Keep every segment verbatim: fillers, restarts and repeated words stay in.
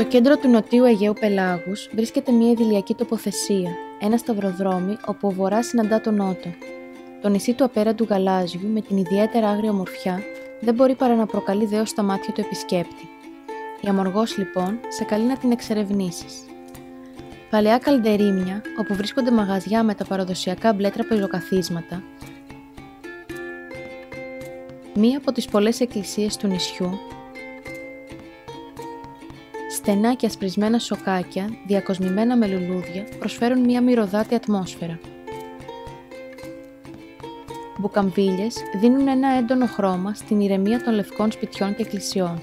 κέντρο του νοτιού Αιγαίου Πελάγους βρίσκεται μια ιδηλιακή τοποθεσία, ένα σταυροδρόμι όπου ο βορράς συναντά τον νότο. Το νησί του απέραντου γαλάζιου, με την ιδιαίτερα άγρια ομορφιά, δεν μπορεί παρά να προκαλεί δέος στα μάτια του επισκέπτη. Η Αμοργός, λοιπόν, σε καλεί να την εξερευνήσεις. Παλαιά καλντερίμια, όπου βρίσκονται μαγαζιά με τα παραδοσιακά μπλε τραπεζοκαθίσματα, μία από τις πολλές εκκλησίες του νησιού, στενά και ασπρισμένα σοκάκια, διακοσμημένα με λουλούδια, προσφέρουν μία μυρωδάτη ατμόσφαιρα. Μπουκαμβίλιες δίνουν ένα έντονο χρώμα στην ηρεμία των λευκών σπιτιών και εκκλησιών.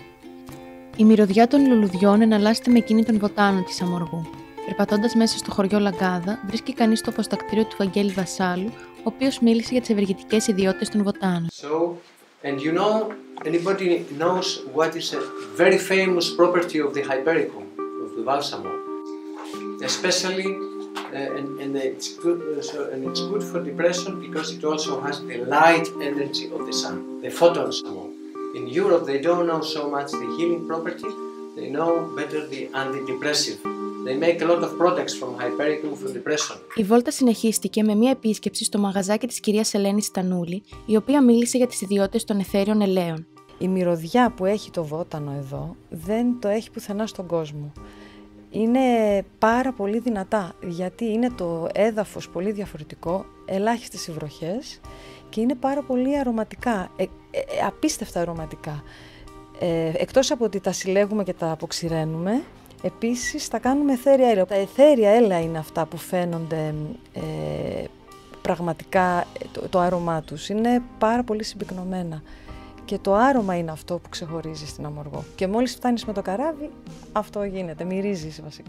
Η μυρωδιά των λουλουδιών εναλλάσσεται με εκείνη των βοτάνων της Αμοργού. Περπατώντας μέσα στο χωριό Λαγκάδα, βρίσκει κανείς το αποστακτήριο του Βαγγέλη Βασάλου, ο οποίος μίλησε για τις ευεργετικές ιδιότητες των βοτάνων. So, and you know, anybody knows what is a very famous property of the Hypericum, of the balsamo, especially, uh, and, and it's good, uh, so, and it's good for depression because it also has the light energy of the sun, the photons. In Europe, they don't know so much the healing property; they know better the antidepressive. They make a lot of products from Hypericum for depression. Η βόλτα συνεχίστηκε με μια επίσκεψη στο μαγαζάκι της κυρίας Ελένης Στανούλη, η οποία μίλησε για τις ιδιότητες των αιθέριων ελαίων. Η μυρωδιά που έχει το βότανο εδώ δεν το έχει πουθενά στον κόσμο. Είναι πάρα πολύ δυνατά, γιατί είναι το έδαφος πολύ διαφορετικό, ελάχιστες οι βροχές και είναι πάρα πολύ αρωματικά, ε, ε, απίστευτα αρωματικά. Ε, εκτός από ότι τα συλλέγουμε και τα αποξηραίνουμε, επίσης τα κάνουμε αιθέρια έλαια. Τα αιθέρια έλαια είναι αυτά που φαίνονται ε, πραγματικά, το, το άρωμά τους. Είναι πάρα πολύ συμπυκνωμένα και το άρωμα είναι αυτό που ξεχωρίζει στην Αμοργό. Και μόλις φτάνεις με το καράβι, αυτό γίνεται, μυρίζεις βασικά.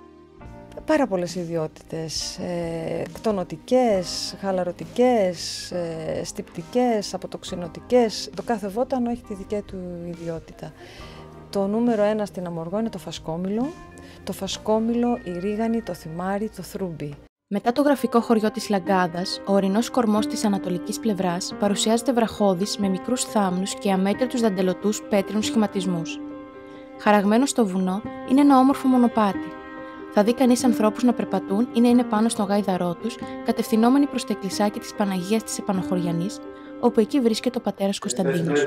Πάρα πολλές ιδιότητες, ε, κτονοτικές, χαλαρωτικές, ε, στυπτικές, αποτοξινωτικές. Το κάθε βότανο έχει τη δική του ιδιότητα. Το νούμερο ένα στην Αμοργό είναι το φασκόμηλο, το φασκόμηλο, η ρίγανη, το θυμάρι, το θρούμπι. Μετά το γραφικό χωριό της Λαγκάδας, ο ορεινός κορμός της ανατολικής πλευράς παρουσιάζεται βραχώδης με μικρούς θάμνους και αμέτρητους δαντελωτούς πέτρινους σχηματισμούς. Χαραγμένο στο βουνό είναι ένα όμορφο μονοπάτι. Θα δει κανείς ανθρώπους να περπατούν ή να είναι πάνω στον γάιδαρό τους, κατευθυνόμενοι προς το εκκλησάκι της Παναγίας της Επανοχωριανής, όπου εκεί βρίσκεται ο πατέρας Κωνσταντίνος.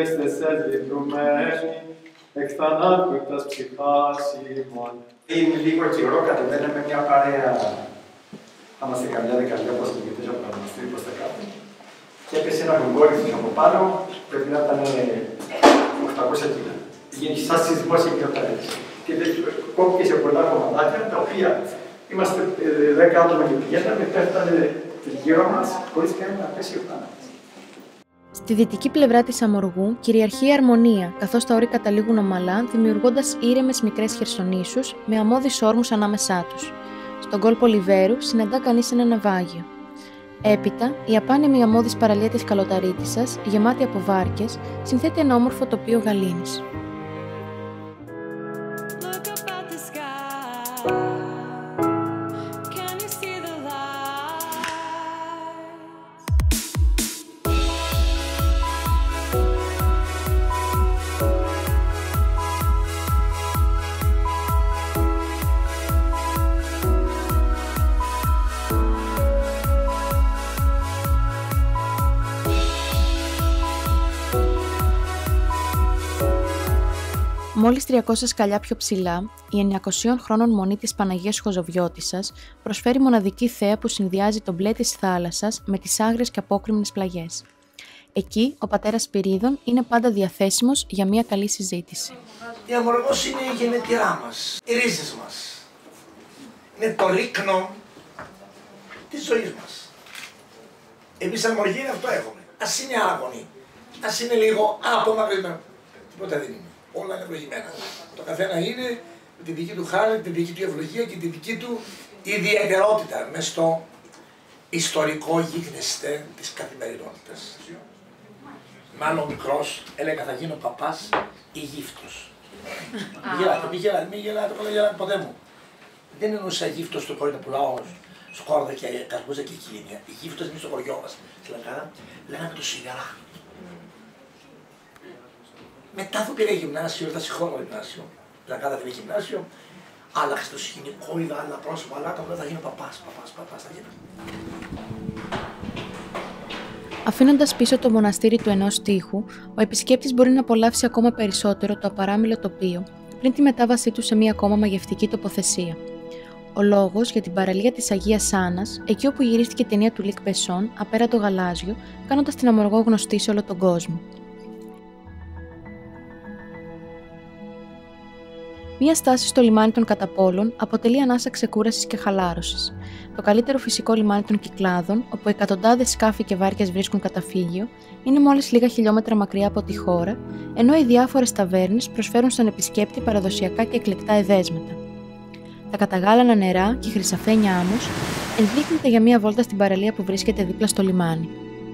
Είναι λίγο καιρό, κατεβαίναμε μια παρέα, θα είμαστε καμιά δεκαετία αποστολικητές από τα μοναστήρι προς τα κάτω. Και έπεσε ένα γοργόρυθος από πάνω, πρέπει να ήταν οκτακόσια κιλά. Πήγαινε σαν σεισμός εκεί όταν έτσι. Και κόπηκε σε πολλά κομματάκια, τα οποία είμαστε δέκα άτομα και πηγαίναμε, πέφτανε γύρω μας, χωρίς κανένα να πέσει ο πάνω. Στη δυτική πλευρά της Αμοργού κυριαρχεί η αρμονία, καθώς τα όρη καταλήγουν ομαλά, δημιουργώντας ήρεμες μικρές χερσονήσους με αμμώδεις όρμους ανάμεσά τους. Στον κόλπο Λιβέρου συναντά κανείς ένα ναυάγιο. Έπειτα, η απάνεμη αμμώδης παραλία της Καλοταρίτισσας, γεμάτη από βάρκες, συνθέτει ένα όμορφο τοπίο γαλήνης. Μόλις τριακόσια σκαλιά πιο ψηλά, η εννιακοσίων χρόνων μονή της Παναγίας Χοζοβιώτισσας προσφέρει μοναδική θέα που συνδυάζει το μπλε της θάλασσας με τις άγριες και απόκρημνες πλαγιές. Εκεί, ο πατέρας Σπυρίδων είναι πάντα διαθέσιμος για μια καλή συζήτηση. Η Αμοργός είναι η γενετειρά μας, οι ρίζες μας. Είναι το λίκνο της ζωής μας. Εμείς Αμοργοί αυτό έχουμε. Ας είναι άγωνοι, ας είναι λίγο απομακρυσμένο. Τίποτα δεν είναι. Όλα είναι ευλογημένα. Το καθένα είναι με τη δική του χάρη, τη δική του ευλογία και τη δική του ιδιαιτερότητα μες στο ιστορικό γίγνεσθε της καθημερινότητας. Μάλλον μικρός έλεγα θα γίνω παπάς ή γύφτος. Μη γελάτε, μη γελάτε, μη γελάτε, μη γελάτε ποτέ μου. Δεν εννοούσα γύφτος στο χωριό που πουλάω σκόρδα και καρπούζα και κίλινια. Η γύφτος είναι στο χωριό μας. Στη Λαγκάδα λέγαμε το σιγαρά. Μετά που πήρε γυμνάσιο, ήρθα σε χώρο γυμνάσιο, Λαγκάδα δεν είναι γυμνάσιο, άλλαξε το σκηνικό, είδα άλλα πρόσωπα, αλλά τώρα θα γίνω παπάς, παπάς, παπάς, θα γίνω. Αφήνοντας πίσω το μοναστήρι του ενός τοίχου, ο επισκέπτης μπορεί να απολαύσει ακόμα περισσότερο το απαράμιλο τοπίο πριν τη μετάβασή του σε μία ακόμα μαγευτική τοποθεσία. Ο λόγος για την παραλία της Αγίας Άννας, εκεί όπου γυρίστηκε η ταινία του Λικ Μπεσόν, Απέραντο Γαλάζιο, κάνοντας την Αμοργό γνωστή σε όλο τον κόσμο. Μία στάση στο λιμάνι των Καταπόλων αποτελεί ανάσα ξεκούρασης και χαλάρωσης. Το καλύτερο φυσικό λιμάνι των Κυκλάδων, όπου εκατοντάδες σκάφη και βάρκες βρίσκουν καταφύγιο, είναι μόλις λίγα χιλιόμετρα μακριά από τη χώρα, ενώ οι διάφορες ταβέρνες προσφέρουν στον επισκέπτη παραδοσιακά και εκλεκτά εδέσματα. Τα καταγάλανα νερά και η χρυσαφένια άμμος ενδείκνυται για μία βόλτα στην παραλία που βρίσκεται δίπλα στο λιμάνι.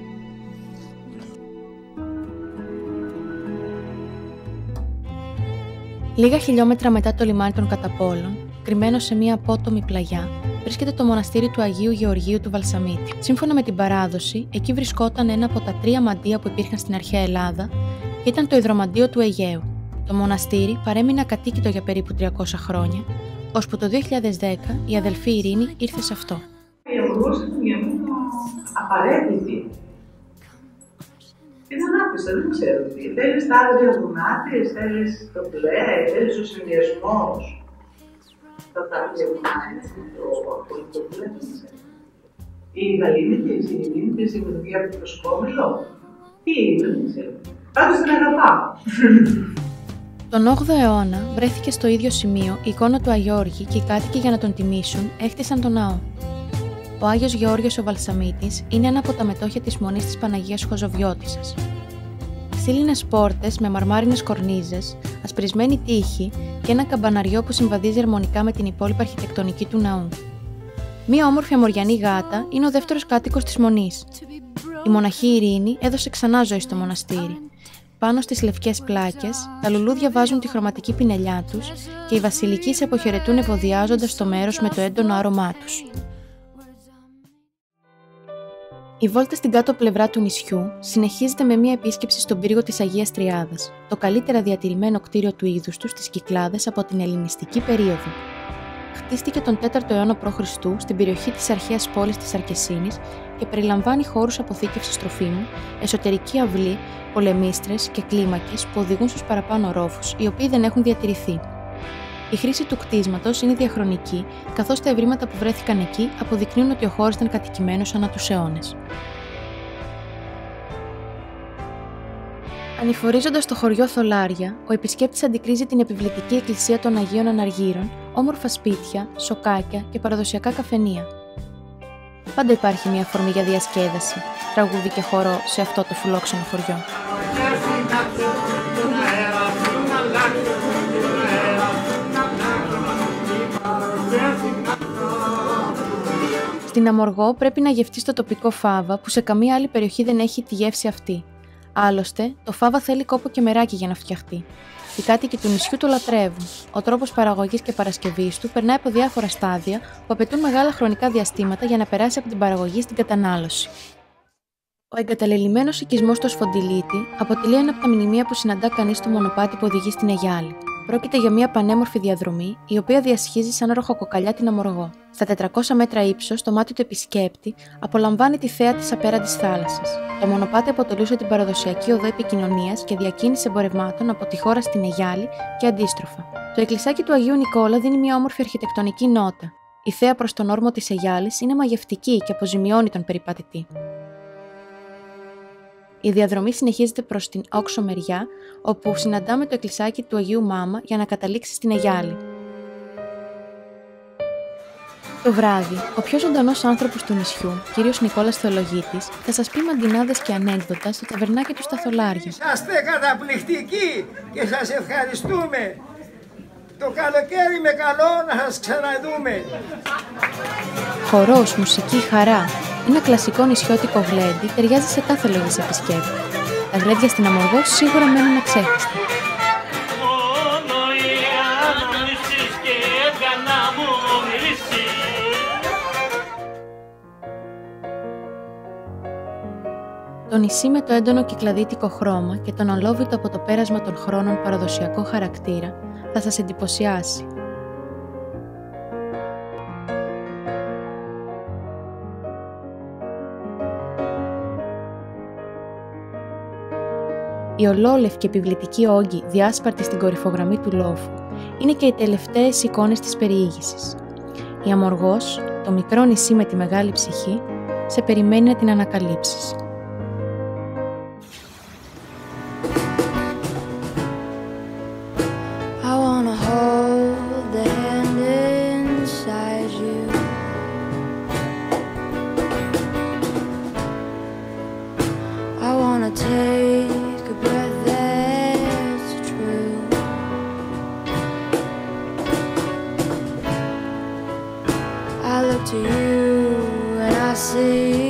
Λίγα χιλιόμετρα μετά το λιμάνι των Καταπόλων, κρυμμένο σε μία απότομη πλαγιά, βρίσκεται το μοναστήρι του Αγίου Γεωργίου του Βαλσαμίτη. Σύμφωνα με την παράδοση, εκεί βρισκόταν ένα από τα τρία μαντεία που υπήρχαν στην αρχαία Ελλάδα και ήταν το υδρομαντείο του Αιγαίου. Το μοναστήρι παρέμεινε ακατοίκητο για περίπου τριακόσια χρόνια, ώσπου το δύο χιλιάδες δέκα η αδελφή Ειρήνη ήρθε σε αυτό. Η αμοργός είναι για μένα απαραίτητη. Είναι ανάπιστα, δεν ξέρω τι. Θέλεις τα άδεια βουνάτης, θέλεις το μπλε, θέλεις ο συνδυασμός. Τα άδεια βουνάτης, το μπλε, δεν ξέρω. Η γαλήνητης, η γαλήνητης, η μυθική από το προσκόμιλο. Τι είναι, δεν ξέρω. Πάντως την αγαπάω. Τον όγδοο αιώνα βρέθηκε στο ίδιο σημείο η εικόνα του Αγιώργη και οι κάτοικοι για να τον τιμήσουν έχτισαν τον ναό. Ο Άγιος Γεώργιος ο Βαλσαμίτης είναι ένα από τα μετόχια της Μονής της Παναγίας Χοζοβιώτισσας. Ξύλινες πόρτες με μαρμάρινες κορνίζες, ασπρισμένη τείχη και ένα καμπαναριό που συμβαδίζει αρμονικά με την υπόλοιπη αρχιτεκτονική του ναού. Μία όμορφη αμοριανή γάτα είναι ο δεύτερος κάτοικος της Μονής. Η μοναχή Ειρήνη έδωσε ξανά ζωή στο μοναστήρι. Πάνω στις λευκές πλάκες, τα λουλούδια βάζουν τη χρωματική πινελιά τους και οι βασιλικοί σε αποχαιρετούν ευωδιάζοντας το μέρος με το έντονο άρωμά τους. Η βόλτα στην κάτω πλευρά του νησιού συνεχίζεται με μία επίσκεψη στον πύργο της Αγίας Τριάδας, το καλύτερα διατηρημένο κτίριο του είδους του στις Κυκλάδες από την ελληνιστική περίοδο. Χτίστηκε τον τέταρτο αιώνα π.Χ. στην περιοχή της αρχαίας πόλης της Αρκεσίνης και περιλαμβάνει χώρους αποθήκευσης τροφίμων, εσωτερική αυλή, πολεμίστρες και κλίμακες που οδηγούν στους παραπάνω ρόφους, οι οποίοι δεν έχουν διατηρηθεί. Η χρήση του κτίσματος είναι διαχρονική, καθώς τα ευρήματα που βρέθηκαν εκεί αποδεικνύουν ότι ο χώρος ήταν κατοικημένος ανά τους αιώνες. Ανηφορίζοντας το χωριό Θολάρια, ο επισκέπτης αντικρίζει την επιβλητική εκκλησία των Αγίων Αναργύρων, όμορφα σπίτια, σοκάκια και παραδοσιακά καφενεία. Πάντα υπάρχει μια αφορμή για διασκέδαση, τραγούδι και χορό σε αυτό το φιλόξενο χωριό. Στην Αμοργό πρέπει να γευτείς το τοπικό φάβα που σε καμία άλλη περιοχή δεν έχει τη γεύση αυτή. Άλλωστε, το φάβα θέλει κόπο και μεράκι για να φτιαχτεί. Οι κάτοικοι του νησιού το λατρεύουν. Ο τρόπος παραγωγής και παρασκευής του περνάει από διάφορα στάδια που απαιτούν μεγάλα χρονικά διαστήματα για να περάσει από την παραγωγή στην κατανάλωση. Ο εγκαταλελειμμένος οικισμός στο Σφοντιλίτη αποτελεί ένα από τα μνημεία που συναντά κανείς στο μονοπάτι που οδηγεί στην Αιγιάλη. Πρόκειται για μια πανέμορφη διαδρομή, η οποία διασχίζει σαν ροχοκοκαλιά την Αμοργό. Στα τετρακόσια μέτρα ύψος, το μάτι του επισκέπτη απολαμβάνει τη θέα της απέραντης θάλασσας. Το μονοπάτι αποτελούσε την παραδοσιακή οδό επικοινωνίας και διακίνησης εμπορευμάτων από τη χώρα στην Αιγιάλη και αντίστροφα. Το εκκλησάκι του Αγίου Νικόλα δίνει μια όμορφη αρχιτεκτονική νότα. Η θέα προς τον όρμο της Αιγιάλης είναι μαγευτική και αποζημιώνει τον περιπατητή. Η διαδρομή συνεχίζεται προς την όξο μεριά, όπου συναντάμε το εκκλησάκι του Αγίου Μάμα για να καταλήξει στην Αιγιάλη. Το βράδυ, ο πιο ζωντανός άνθρωπος του νησιού, κύριος Νικόλας Θεολογίτης, θα σας πει μαντινάδες και ανέκδοτα στο ταβερνάκι του στα Θολάρια. Είσαστε καταπληκτικοί και σας ευχαριστούμε. Το καλοκαίρι με καλό να σας ξαναδούμε. Χορός, μουσική, χαρά. Ένα κλασικό νησιώτικο γλέντι ταιριάζει σε κάθε λογής επισκέπτη. Τα γλέντια στην Αμοργό σίγουρα μένουν αξέχαστα. Το νησί με το έντονο κυκλαδίτικο χρώμα και τον αλόβητο από το πέρασμα των χρόνων παραδοσιακό χαρακτήρα θα σας εντυπωσιάσει. Οι ολόλευκοι επιβλητικοί όγκοι διάσπαρτοι στην κορυφογραμμή του λόφου είναι και οι τελευταίες εικόνες της περιήγησης. Η Αμοργός, το μικρό νησί με τη μεγάλη ψυχή, σε περιμένει να την ανακαλύψεις. To you and I see